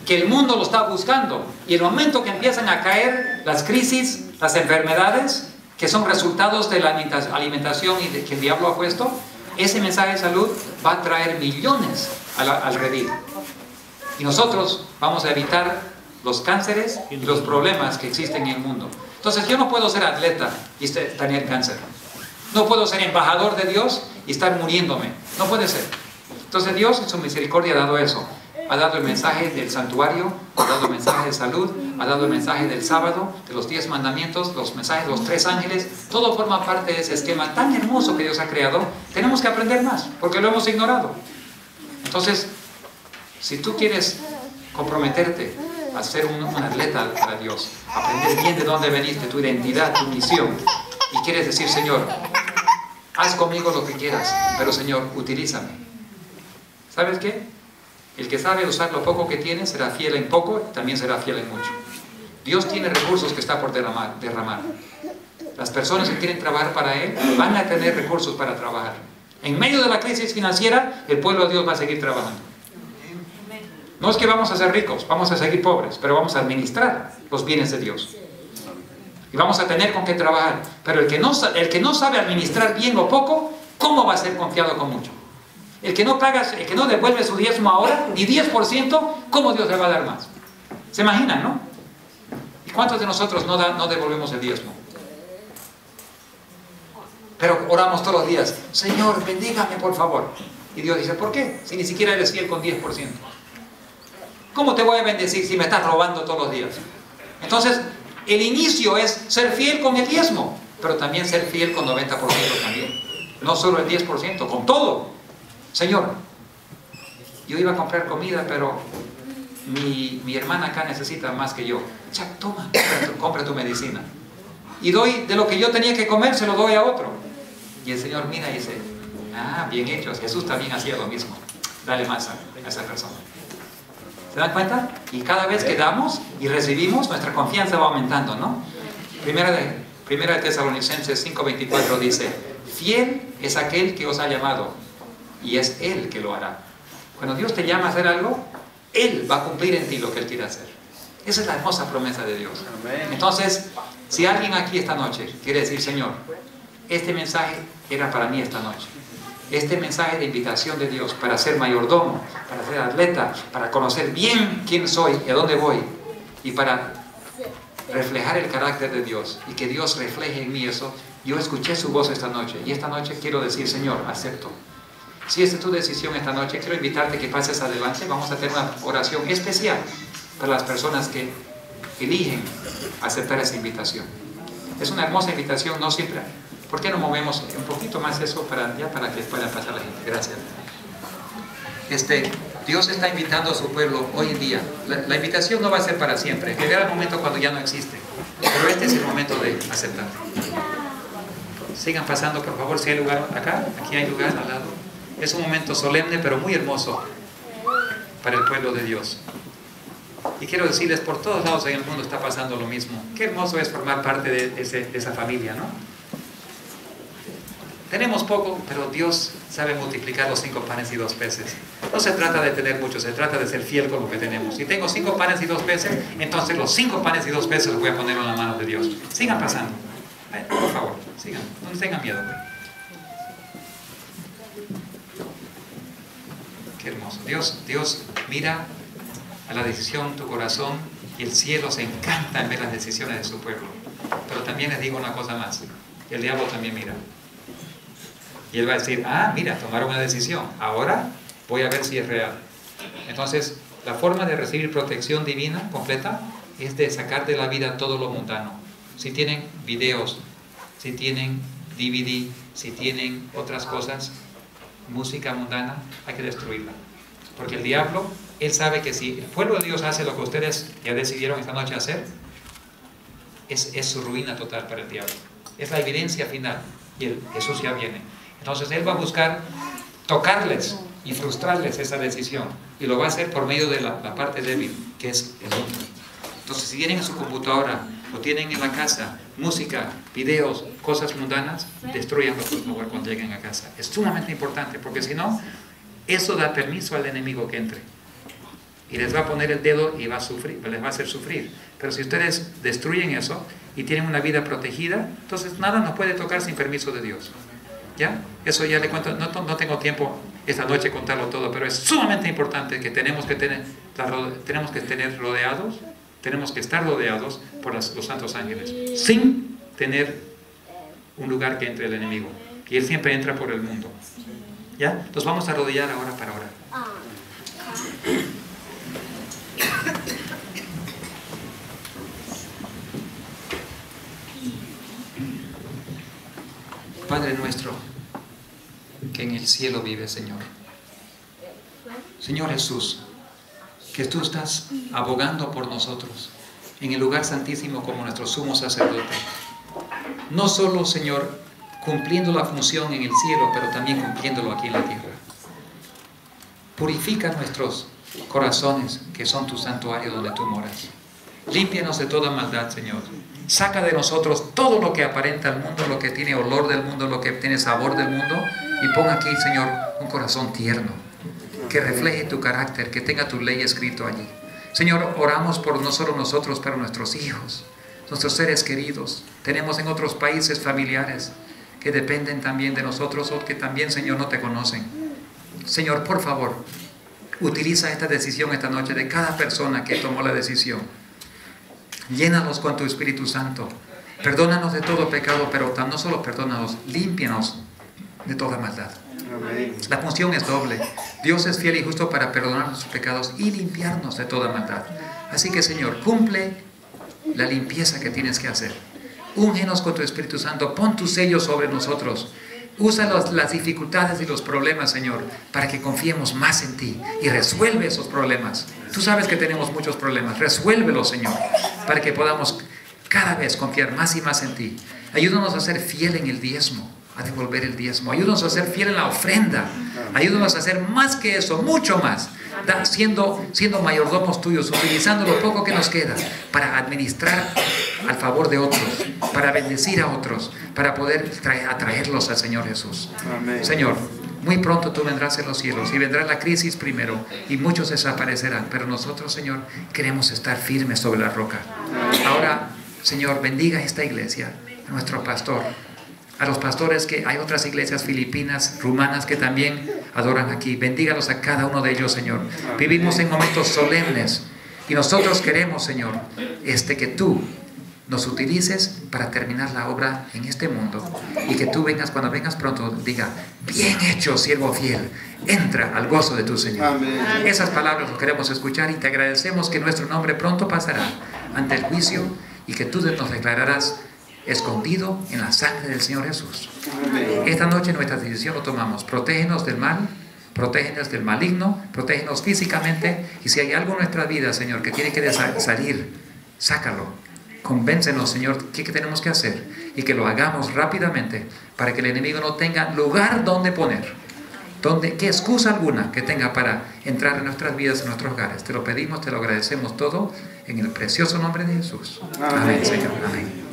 A: que el mundo lo está buscando. Y el momento que empiezan a caer las crisis, las enfermedades, que son resultados de la alimentación y de que el diablo ha puesto, ese mensaje de salud va a traer millones al, al redil. Y nosotros vamos a evitar los cánceres y los problemas que existen en el mundo. Entonces yo no puedo ser atleta y tener cáncer. No puedo ser embajador de Dios y estar muriéndome. No puede ser. Entonces Dios en su misericordia ha dado eso. Ha dado el mensaje del santuario, ha dado el mensaje de salud, ha dado el mensaje del sábado, de los diez mandamientos, los mensajes de los tres ángeles. Todo forma parte de ese esquema tan hermoso que Dios ha creado. Tenemos que aprender más, porque lo hemos ignorado. Entonces, si tú quieres comprometerte a ser un, un atleta para Dios, aprender bien de dónde veniste, tu identidad, tu misión, y quieres decir, Señor, haz conmigo lo que quieras, pero Señor, utilízame. ¿Sabes qué? El que sabe usar lo poco que tiene será fiel en poco y también será fiel en mucho. Dios tiene recursos que está por derramar, derramar. Las personas que quieren trabajar para Él van a tener recursos para trabajar. En medio de la crisis financiera, el pueblo de Dios va a seguir trabajando. No es que vamos a ser ricos, vamos a seguir pobres, pero vamos a administrar los bienes de Dios. Y vamos a tener con qué trabajar. Pero el que no, el que no sabe administrar bien lo poco, ¿cómo va a ser confiado con mucho? El que no paga, el que no devuelve su diezmo ahora, ni diez por ciento, ¿cómo Dios le va a dar más? ¿Se imaginan, no? ¿Y cuántos de nosotros no, da, no devolvemos el diezmo? Pero oramos todos los días, Señor, bendígame por favor. Y Dios dice, ¿por qué? Si ni siquiera eres fiel con diez por ciento. ¿Cómo te voy a bendecir si me estás robando todos los días? Entonces, el inicio es ser fiel con el diezmo, pero también ser fiel con noventa por ciento también. No solo el diez por ciento, con todo. Señor, yo iba a comprar comida, pero mi, mi hermana acá necesita más que yo. Ya, toma, compra tu, compra tu medicina. Y doy de lo que yo tenía que comer, se lo doy a otro. Y el Señor mira y dice, ah, bien hecho, Jesús también hacía lo mismo. Dale más a, a esa persona. ¿Se dan cuenta? Y cada vez que damos y recibimos, nuestra confianza va aumentando, ¿no? Primera de, primera de Tesalonicenses cinco veinticuatro dice, fiel es aquel que os ha llamado, y es Él que lo hará. Cuando Dios te llama a hacer algo, Él va a cumplir en ti lo que Él quiere hacer. Esa es la hermosa promesa de Dios. Entonces, si alguien aquí esta noche quiere decir, Señor, este mensaje era para mí esta noche. Este mensaje de invitación de Dios para ser mayordomo, para ser atleta, para conocer bien quién soy y a dónde voy, y para reflejar el carácter de Dios, y que Dios refleje en mí eso. Yo escuché su voz esta noche, y esta noche quiero decir, Señor, acepto. Si esta es tu decisión esta noche, quiero invitarte que pases adelante. Vamos a tener una oración especial para las personas que eligen aceptar esa invitación. Es una hermosa invitación, no siempre. ¿Por qué no movemos un poquito más eso para, ya para que puedan pasar la gente? Gracias. Este, Dios está invitando a su pueblo hoy en día. La, la invitación no va a ser para siempre. Llegará el momento cuando ya no existe. Pero este es el momento de aceptar. Sigan pasando, por favor, si hay lugar acá. Aquí hay lugar al lado. Es un momento solemne, pero muy hermoso para el pueblo de Dios. Y quiero decirles, por todos lados en el mundo está pasando lo mismo. Qué hermoso es formar parte de, ese, de esa familia, ¿no? Tenemos poco, pero Dios sabe multiplicar los cinco panes y dos peces. No se trata de tener mucho, se trata de ser fiel con lo que tenemos. Si tengo cinco panes y dos peces, entonces los cinco panes y dos peces los voy a poner en la mano de Dios. Sigan pasando. Por favor, sigan. No tengan miedo. Qué hermoso. Dios, Dios mira a la decisión, tu corazón, y el cielo se encanta en ver las decisiones de su pueblo. Pero también les digo una cosa más. El diablo también mira. Y él va a decir, ah, mira, tomaron una decisión. Ahora voy a ver si es real. Entonces, la forma de recibir protección divina completa es de sacar de la vida todo lo mundano. Si tienen videos, si tienen D V D, si tienen otras cosas, música mundana, hay que destruirla. Porque el diablo, él sabe que si el pueblo de Dios hace lo que ustedes ya decidieron esta noche hacer, es, es su ruina total para el diablo. Es la evidencia final, y el, Jesús ya viene. Entonces él va a buscar tocarles y frustrarles esa decisión, y lo va a hacer por medio de la, la parte débil, que es el mundo. Entonces, si tienen en su computadora o tienen en la casa música, videos, cosas mundanas, destruyanlo por favor cuando lleguen a casa. Es sumamente importante, porque si no, eso da permiso al enemigo que entre. y les va a poner el dedo y va a sufrir, les va a hacer sufrir. Pero si ustedes destruyen eso y tienen una vida protegida, entonces nada nos puede tocar sin permiso de Dios. ¿Ya? Eso ya le cuento, no, no tengo tiempo esta noche contarlo todo, pero es sumamente importante que tenemos que tener, tenemos que tener rodeados, tenemos que estar rodeados por las, los santos ángeles, sin tener un lugar que entre el enemigo. Y él siempre entra por el mundo. ¿Ya? Nos vamos a arrodillar ahora para orar. Padre nuestro, que en el cielo vive, Señor. Señor Jesús, que tú estás abogando por nosotros en el lugar santísimo como nuestro sumo sacerdote. No solo, Señor, cumpliendo la función en el cielo, pero también cumpliéndolo aquí en la tierra. Purifica nuestros corazones, que son tu santuario donde tú moras. Límpianos de toda maldad, Señor. Saca de nosotros todo lo que aparenta al mundo, lo que tiene olor del mundo, lo que tiene sabor del mundo, y pon aquí, Señor, un corazón tierno, que refleje tu carácter, que tenga tu ley escrito allí. Señor, oramos por no solo nosotros, pero nuestros hijos, nuestros seres queridos. Tenemos en otros países familiares que dependen también de nosotros o que también, Señor, no te conocen. Señor, por favor, utiliza esta decisión esta noche de cada persona que tomó la decisión. Llénanos con tu Espíritu Santo. Perdónanos de todo pecado, pero no solo perdónanos, límpianos de toda maldad. Amén. La función es doble. Dios es fiel y justo para perdonar nuestros pecados y limpiarnos de toda maldad. Así que, Señor, cumple la limpieza que tienes que hacer. Úngenos con tu Espíritu Santo. Pon tu sello sobre nosotros. Usa los, las dificultades y los problemas, Señor, para que confiemos más en ti y resuelve esos problemas. Tú sabes que tenemos muchos problemas. Resuélvelos, Señor, para que podamos cada vez confiar más y más en ti. Ayúdanos a ser fiel en el diezmo, a devolver el diezmo. Ayúdanos a ser fiel en la ofrenda. Ayúdanos a hacer más que eso, mucho más. Da, siendo, siendo mayordomos tuyos, utilizando lo poco que nos queda para administrar al favor de otros, para bendecir a otros, para poder traer, atraerlos al Señor Jesús. Amén. Señor, muy pronto tú vendrás en los cielos y vendrá la crisis primero y muchos desaparecerán, pero nosotros, Señor, queremos estar firmes sobre la roca. Ahora, Señor, bendiga esta iglesia, a nuestro pastor, a los pastores, que hay otras iglesias filipinas, rumanas, que también adoran aquí. Bendígalos a cada uno de ellos, Señor. Vivimos en momentos solemnes y nosotros queremos, Señor, este, que tú nos utilices para terminar la obra en este mundo y que tú vengas, cuando vengas pronto, diga: bien hecho, siervo fiel, entra al gozo de tu Señor. Amén. Esas palabras las queremos escuchar y te agradecemos que nuestro nombre pronto pasará ante el juicio y que tú nos declararás escondido en la sangre del Señor Jesús. Amén. Esta noche nuestra decisión lo tomamos. Protégenos del mal, protégenos del maligno, protégenos físicamente, y si hay algo en nuestra vida, Señor, que tiene que salir, sácalo. Convéncenos, Señor, qué tenemos que hacer y que lo hagamos rápidamente para que el enemigo no tenga lugar donde poner, donde, qué excusa alguna que tenga para entrar en nuestras vidas, en nuestros hogares. Te lo pedimos, te lo agradecemos todo en el precioso nombre de Jesús. Amén, Amén, Señor. Amén.